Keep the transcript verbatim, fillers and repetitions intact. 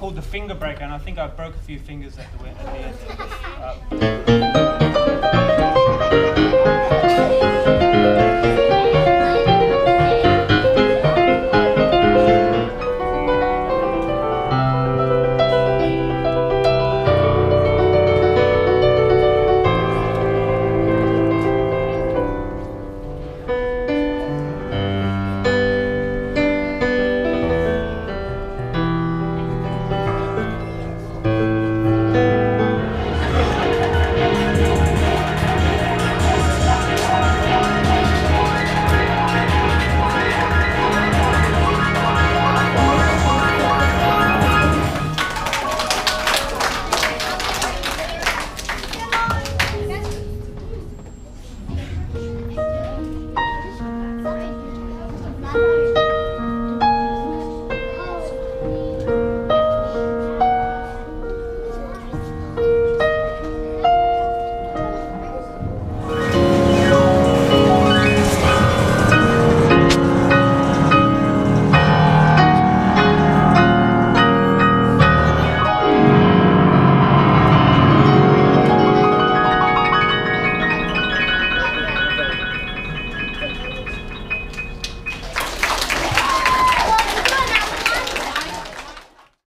called the Finger Breaker, and I think I broke a few fingers at the, at the end. Uh,